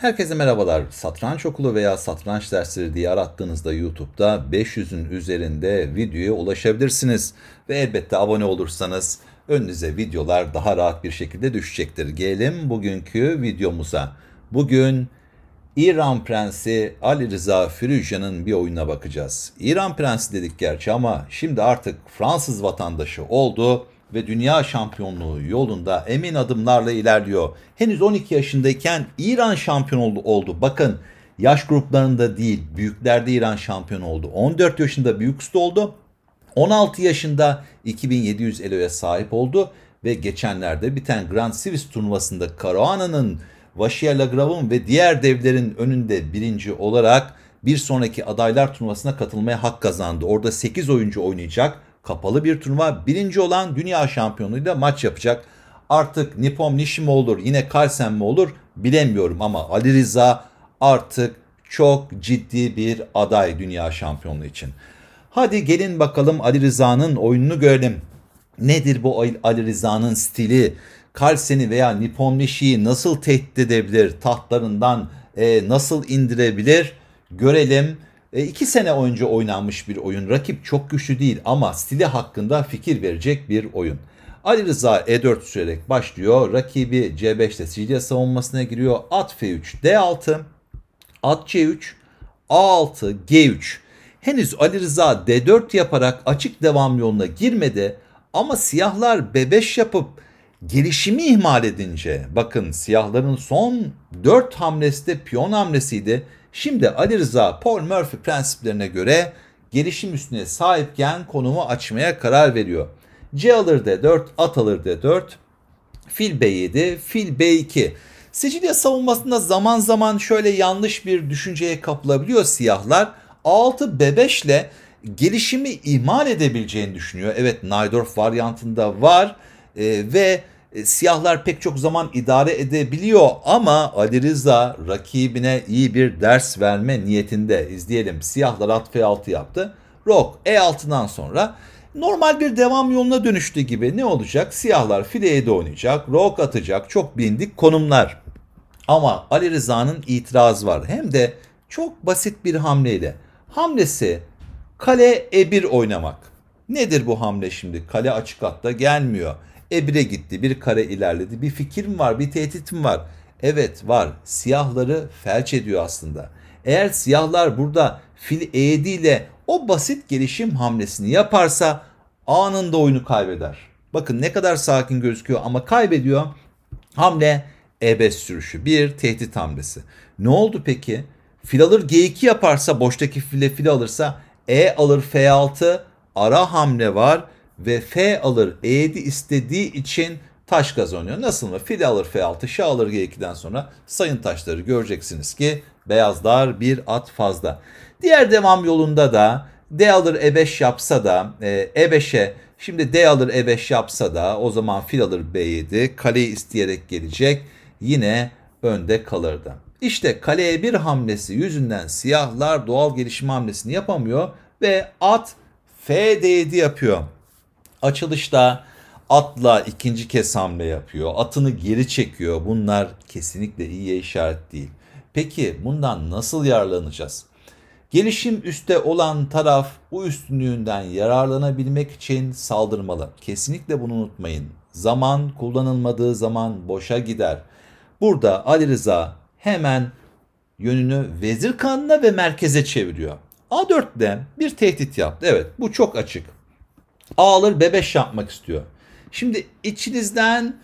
Herkese merhabalar. Satranç okulu veya satranç dersleri diye arattığınızda YouTube'da 500'ün üzerinde videoya ulaşabilirsiniz. Ve elbette abone olursanız önünüze videolar daha rahat bir şekilde düşecektir. Gelelim bugünkü videomuza. Bugün İran Prensi Ali Rıza Firuzya'nın bir oyununa bakacağız. İran Prensi dedik gerçi ama şimdi artık Fransız vatandaşı oldu ve dünya şampiyonluğu yolunda emin adımlarla ilerliyor. Henüz 12 yaşındayken İran şampiyonu oldu. Bakın, yaş gruplarında değil, büyüklerde İran şampiyonu oldu. 14 yaşında büyük usta oldu. 16 yaşında 2700 eloya sahip oldu ve geçenlerde biten Grand Swiss turnuvasında Caruana'nın, Vasiliy Lagrav'ın ve diğer devlerin önünde birinci olarak bir sonraki adaylar turnuvasına katılmaya hak kazandı. Orada 8 oyuncu oynayacak. Kapalı bir turnuva. Birinci olan dünya şampiyonuyla maç yapacak. Artık Nippon Nishi mi olur, yine Carlsen mi olur bilemiyorum ama Ali Rıza artık çok ciddi bir aday dünya şampiyonluğu için. Hadi gelin bakalım Ali Rıza'nın oyununu görelim. Nedir bu Ali Rıza'nın stili? Carlsen'i veya Nippon Nishi'yi nasıl tehdit edebilir? Tahtlarından nasıl indirebilir? Görelim. 2 sene önce oynanmış bir oyun. Rakip çok güçlü değil ama stili hakkında fikir verecek bir oyun. Ali Rıza E4 sürerek başlıyor. Rakibi C5'te Sicilya savunmasına giriyor. At F3, D6, at C3, A6, G3. Henüz Ali Rıza D4 yaparak açık devam yoluna girmedi ama siyahlar B5 yapıp gelişimi ihmal edince, bakın siyahların son 4 hamlesi de piyon hamlesiydi. Şimdi Ali Rıza Paul Morphy prensiplerine göre gelişim üstüne sahipken konumu açmaya karar veriyor. C alır D4, at alır D4, fil B7, fil B2. Sicilya savunmasında zaman zaman şöyle yanlış bir düşünceye kapılabiliyor siyahlar. A6 B5 ile gelişimi ihmal edebileceğini düşünüyor. Evet, Najdorf varyantında var ve siyahlar pek çok zaman idare edebiliyor ama Ali Rıza rakibine iyi bir ders verme niyetinde. İzleyelim. Siyahlar at F6 yaptı. Rok E6'dan sonra normal bir devam yoluna dönüştü gibi. Ne olacak? Siyahlar file 7 oynayacak, rok atacak. Çok bilindik konumlar. Ama Ali Rıza'nın itirazı var. Hem de çok basit bir hamleyle. Hamlesi kale E1 oynamak. Nedir bu hamle şimdi? Kale açık hatta gelmiyor. E1'e gitti, bir kare ilerledi. Bir fikrim var, bir tehditim var. Evet var. Siyahları felç ediyor aslında. Eğer siyahlar burada fil E7 ile o basit gelişim hamlesini yaparsa anında oyunu kaybeder. Bakın ne kadar sakin gözüküyor ama kaybediyor. Hamle E5 sürüşü, bir tehdit hamlesi. Ne oldu peki? Fil alır G2 yaparsa, boştaki file fil alırsa E alır F6, ara hamle var ve F alır E7 istediği için taş kazanıyor. Nasıl mı? Fil alır F6, şah alır G2'den sonra sayın taşları göreceksiniz ki beyazlar bir at fazla. Diğer devam yolunda da D alır E5 yapsa da E5'e şimdi D alır E5 yapsa da o zaman fil alır B7, kaleyi isteyerek gelecek, yine önde kalırdı. İşte kaleye bir hamlesi yüzünden siyahlar doğal gelişim hamlesini yapamıyor ve at F D7 yapıyor. Açılışta atla ikinci kez hamle yapıyor. Atını geri çekiyor. Bunlar kesinlikle iyiye işaret değil. Peki bundan nasıl yararlanacağız? Gelişim üstte olan taraf bu üstünlüğünden yararlanabilmek için saldırmalı. Kesinlikle bunu unutmayın. Zaman kullanılmadığı zaman boşa gider. Burada Ali Rıza hemen yönünü vezir kanadına ve merkeze çeviriyor. A4'de bir tehdit yaptı. Evet, bu çok açık. A alır B5 yapmak istiyor. Şimdi içinizden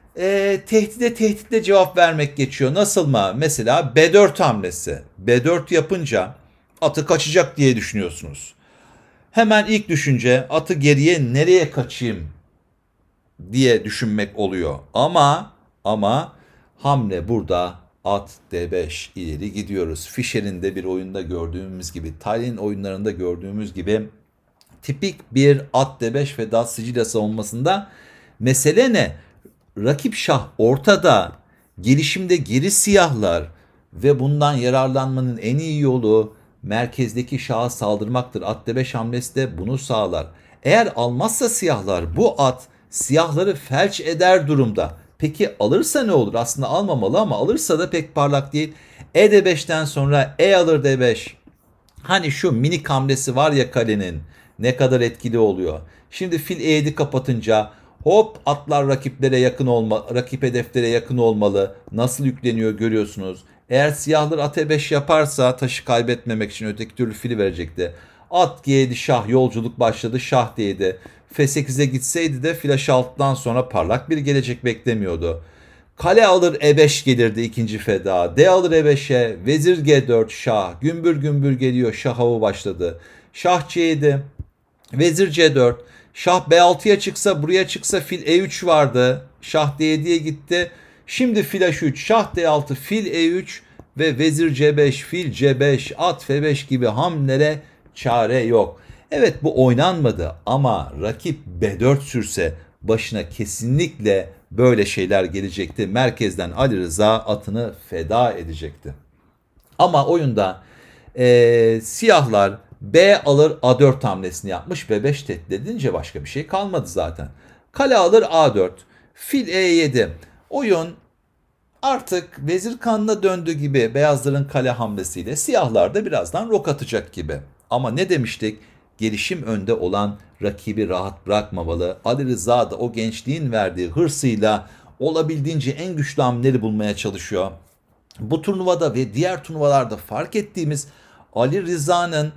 tehditle cevap vermek geçiyor. Nasıl mı? Mesela B4 hamlesi. B4 yapınca atı kaçacak diye düşünüyorsunuz. Hemen ilk düşünce atı geriye nereye kaçayım diye düşünmek oluyor. Ama hamle burada at D5 ileri gidiyoruz. Fischer'in de bir oyunda gördüğümüz gibi, Tallinn oyunlarında gördüğümüz gibi tipik bir at D5 ve dat Sicilya savunmasında mesele ne? Rakip şah ortada, gelişimde geri siyahlar ve bundan yararlanmanın en iyi yolu merkezdeki şaha saldırmaktır. At D5 hamlesi de bunu sağlar. Eğer almazsa siyahlar bu at siyahları felç eder durumda. Peki alırsa ne olur? Aslında almamalı ama alırsa da pek parlak değil. E D5'ten sonra E alır D5. Hani şu minik hamlesi var ya kalenin, ne kadar etkili oluyor. Şimdi fil E7 kapatınca hop atlar rakiplere yakın rakip hedeflere yakın olmalı. Nasıl yükleniyor görüyorsunuz. Eğer siyahlar at E5 yaparsa taşı kaybetmemek için öteki türlü fili verecekti. At G7 şah, yolculuk başladı, şah D7. F8'e gitseydi de fil H6'dan sonra parlak bir gelecek beklemiyordu. Kale alır E5 gelirdi ikinci feda. D alır E5'e. Vezir G4 şah. Gümbür gümbür geliyor. Şah avı başladı. Şah C7. Vezir C4. Şah B6'ya çıksa, buraya çıksa fil E3 vardı. Şah D7'ye gitti. Şimdi fil H3. Şah D6. Fil E3 ve vezir C5. Fil C5. At F5 gibi hamlelere çare yok. Evet, bu oynanmadı ama rakip B4 sürse başına kesinlikle böyle şeyler gelecekti. Merkezden Ali Rıza atını feda edecekti. Ama oyunda siyahlar B alır A4 hamlesini yapmış. B5 tehdit edince başka bir şey kalmadı zaten. Kale alır A4. Fil E7. Oyun artık vezir kanına döndü gibi beyazların kale hamlesiyle siyahlar da birazdan rok atacak gibi. Ama ne demiştik? Gelişim önde olan rakibi rahat bırakmamalı. Ali Rıza da o gençliğin verdiği hırsıyla olabildiğince en güçlü hamleleri bulmaya çalışıyor. Bu turnuvada ve diğer turnuvalarda fark ettiğimiz Ali Rıza'nın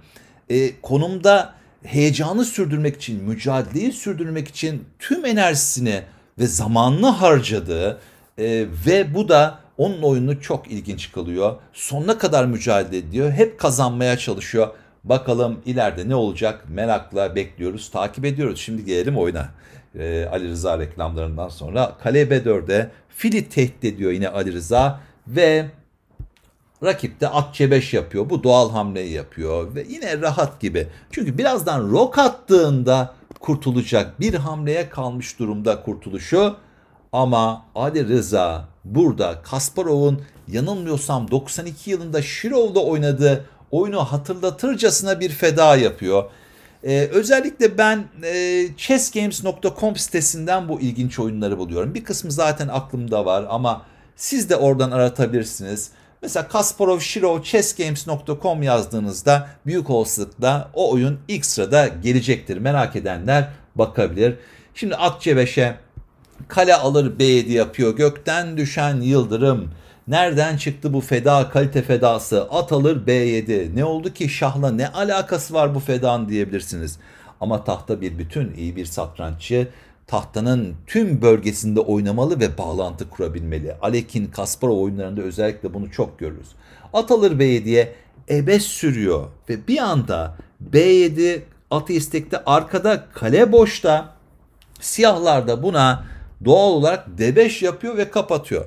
konumda heyecanı sürdürmek için, mücadeleyi sürdürmek için tüm enerjisini ve zamanını harcadığı ve bu da onun oyununu çok ilginç kılıyor. Sonuna kadar mücadele ediyor. Hep kazanmaya çalışıyor. Bakalım ileride ne olacak merakla bekliyoruz, takip ediyoruz. Şimdi gelelim oyuna. Ali Rıza reklamlarından sonra kale B4'e fili tehdit ediyor yine Ali Rıza ve rakip de at C5 yapıyor. Bu doğal hamleyi yapıyor ve yine rahat gibi. Çünkü birazdan rok attığında kurtulacak. Bir hamleye kalmış durumda kurtuluşu. Ama Ali Rıza burada Kasparov'un yanılmıyorsam 92 yılında Shirov'da oynadığı oyunu hatırlatırcasına bir feda yapıyor. Özellikle ben chessgames.com sitesinden bu ilginç oyunları buluyorum. Bir kısmı zaten aklımda var ama siz de oradan aratabilirsiniz. Mesela Kasparov, Shirov, chessgames.com yazdığınızda büyük olasılıkla o oyun ilk sırada gelecektir. Merak edenler bakabilir. Şimdi at C5'e kale alır B7 yapıyor. Gökten düşen yıldırım. Nereden çıktı bu feda, kalite fedası? At alır B7. Ne oldu ki şahla ne alakası var bu fedan diyebilirsiniz. Ama tahta bir bütün, iyi bir satranççı tahtanın tüm bölgesinde oynamalı ve bağlantı kurabilmeli. Alekin, Kasparov oyunlarında özellikle bunu çok görürüz. At alır B7'ye E5 sürüyor ve bir anda B7 atı istekte arkada kale boşta. Siyahlar da buna doğal olarak D5 yapıyor ve kapatıyor.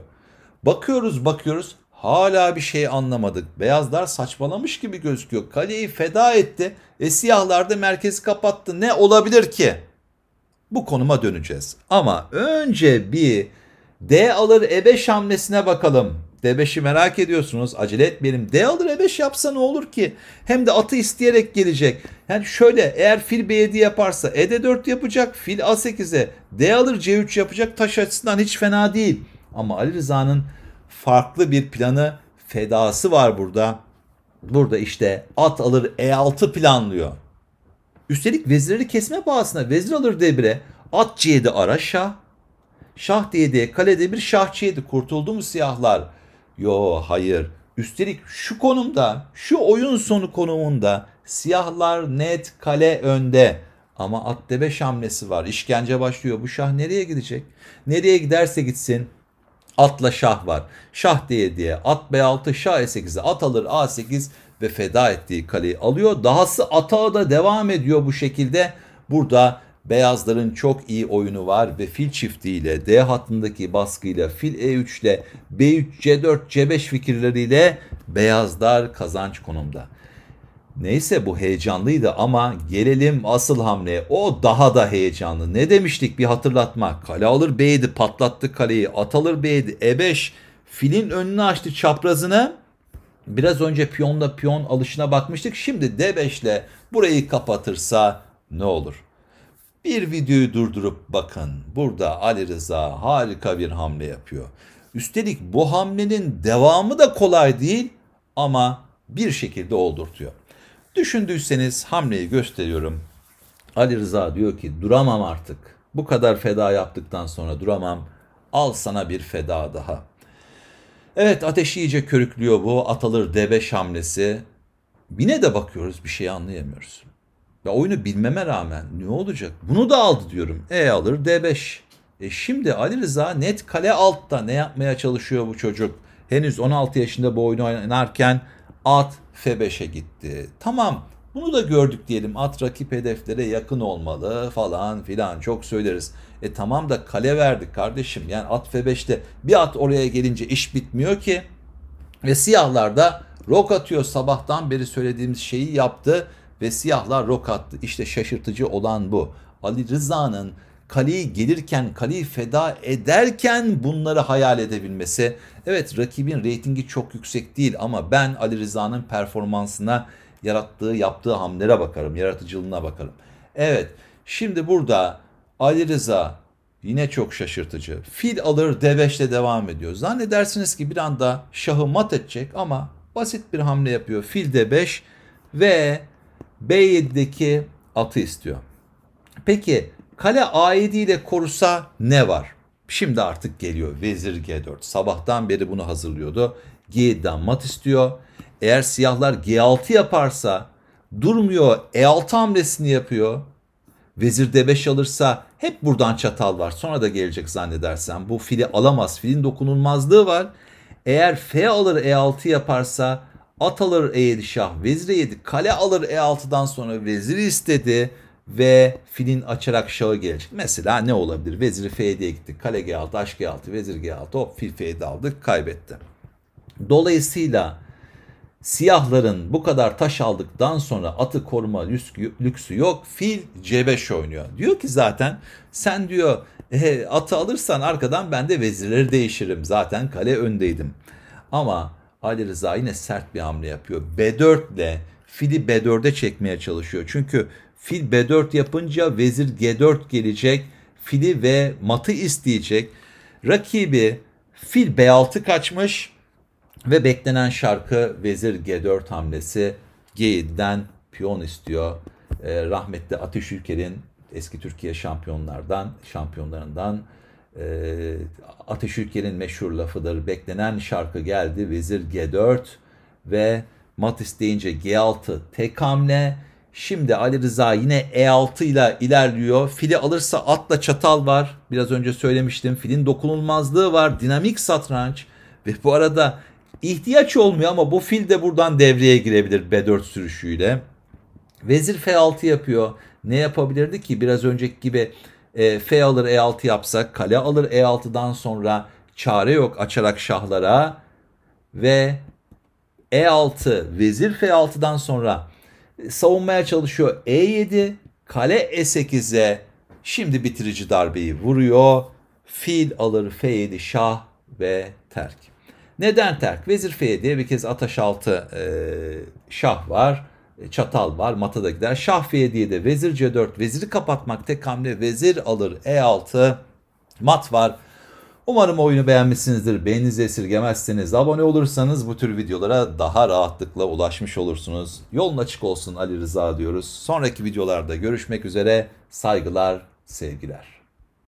Bakıyoruz hala bir şey anlamadık. Beyazlar saçmalamış gibi gözüküyor. Kaleyi feda etti. Siyahlar da merkezi kapattı. Ne olabilir ki? Bu konuma döneceğiz. Ama önce bir D alır E5 hamlesine bakalım. D5'i merak ediyorsunuz. Acele etmeyelim. D alır E5 yapsa ne olur ki? Hem de atı isteyerek gelecek. Yani şöyle, eğer fil B7 yaparsa E D4 yapacak. Fil A8'e D alır C3 yapacak. Taş açısından hiç fena değil. Ama Ali Rıza'nın farklı bir planı, fedası var burada. Burada işte at alır E6 planlıyor. Üstelik vezirleri kesme pahasına vezir alır D1'e, at C7 ara şah. Şah D7'ye kale D1 şah C7, kurtuldu mu siyahlar? Yo, hayır. Üstelik şu konumda, şu oyun sonu konumunda siyahlar net kale önde. Ama at D5 hamlesi var. İşkence başlıyor. Bu şah nereye gidecek? Nereye giderse gitsin atla şah var. Şah D7'ye at B6, şah E8'e at alır A8 ve feda ettiği kaleyi alıyor. Dahası atağa da devam ediyor bu şekilde. Burada beyazların çok iyi oyunu var ve fil çiftiyle, D hattındaki baskıyla, fil E3 ile, B3, C4, C5 fikirleriyle beyazlar kazanç konumda. Neyse, bu heyecanlıydı ama gelelim asıl hamleye. O daha da heyecanlı. Ne demiştik, bir hatırlatma. Kale alır B7, patlattı kaleyi. At alır B7, E5. Filin önünü açtı, çaprazını. Biraz önce piyonla piyon alışına bakmıştık. Şimdi D5 ile burayı kapatırsa ne olur? Bir videoyu durdurup bakın. Burada Ali Rıza harika bir hamle yapıyor. Üstelik bu hamlenin devamı da kolay değil ama bir şekilde oldurtuyor. Düşündüyseniz hamleyi gösteriyorum. Ali Rıza diyor ki duramam artık. Bu kadar feda yaptıktan sonra duramam. Al sana bir feda daha. Evet, ateşi iyice körüklüyor bu. At alır D5 hamlesi. Yine de bakıyoruz, bir şey anlayamıyoruz. Ya oyunu bilmeme rağmen ne olacak? Bunu da aldı diyorum. E alır D5. Şimdi Ali Rıza net kale altta. Ne yapmaya çalışıyor bu çocuk? Henüz 16 yaşında bu oyunu oynarken at F5'e gitti. Tamam, bunu da gördük diyelim. At rakip hedeflere yakın olmalı falan filan, çok söyleriz. Tamam da kale verdik kardeşim. Yani at F5'te bir at oraya gelince iş bitmiyor ki. Ve siyahlar da rok atıyor. Sabahtan beri söylediğimiz şeyi yaptı ve siyahlar rok attı. İşte şaşırtıcı olan bu. Ali Rıza'nın kaleyi gelirken, kaleyi feda ederken bunları hayal edebilmesi. Evet, rakibin reytingi çok yüksek değil ama ben Ali Rıza'nın performansına, yaptığı hamlelere bakarım, yaratıcılığına bakarım. Evet, şimdi burada Ali Rıza yine çok şaşırtıcı. Fil alır D5'le devam ediyor. Zannedersiniz ki bir anda şahı mat edecek ama basit bir hamle yapıyor. Fil D5 ve B7'deki atı istiyor. Peki kale A7 ile korusa ne var? Şimdi artık geliyor. Vezir G4. Sabahtan beri bunu hazırlıyordu. G7'den mat istiyor. Eğer siyahlar G6 yaparsa durmuyor. E6 hamlesini yapıyor. Vezir D5 alırsa hep buradan çatal var. Sonra da gelecek zannedersem. Bu fili alamaz. Filin dokunulmazlığı var. Eğer F alır E6 yaparsa at alır E7 şah. Vezir E7. Kale alır E6'dan sonra veziri istedi. Ve filin açarak şahı gelecek. Mesela ne olabilir? Veziri F7'ye gitti. Kale G6, H G6, vezir G6. Hop fil F7 aldı. Kaybetti. Dolayısıyla siyahların bu kadar taş aldıktan sonra atı koruma lüksü yok. Fil C5 oynuyor. Diyor ki zaten sen diyor atı alırsan arkadan ben de vezirleri değişirim. Zaten kale öndeydim. Ama Ali Rıza yine sert bir hamle yapıyor. B4 ile fili B4'e çekmeye çalışıyor. Çünkü fil B4 yapınca vezir G4 gelecek. Fili ve matı isteyecek. Rakibi fil B6 kaçmış. Ve beklenen şarkı vezir G4 hamlesi. G7'den piyon istiyor. Rahmetli Ateş Ülker'in eski Türkiye şampiyonlarından Ateş Ülker'in meşhur lafıdır. Beklenen şarkı geldi. Vezir G4 ve mat isteyince G6 tek hamle. Şimdi Ali Rıza yine E6 ile ilerliyor. Fili alırsa atla çatal var. Biraz önce söylemiştim. Filin dokunulmazlığı var. Dinamik satranç. Ve bu arada ihtiyaç olmuyor ama bu fil de buradan devreye girebilir B4 sürüşüyle. Vezir F6 yapıyor. Ne yapabilirdi ki? Biraz önceki gibi F alır E6 yapsak, kale alır E6'dan sonra çare yok açarak şahlara. Ve E6, vezir F6'dan sonra savunmaya çalışıyor. E7, kale E8'e şimdi bitirici darbeyi vuruyor. Fil alır F7 şah ve terk. Neden terk? Vezir F7'ye bir kez at H6 şah var. Çatal var. Mata da gider. Şah F7'ye de vezir C4. Veziri kapatmak tek hamle. Vezir alır E6. Mat var. Umarım oyunu beğenmişsinizdir. Beğeninizi esirgemezseniz, abone olursanız bu tür videolara daha rahatlıkla ulaşmış olursunuz. Yolun açık olsun Ali Rıza diyoruz. Sonraki videolarda görüşmek üzere. Saygılar, sevgiler.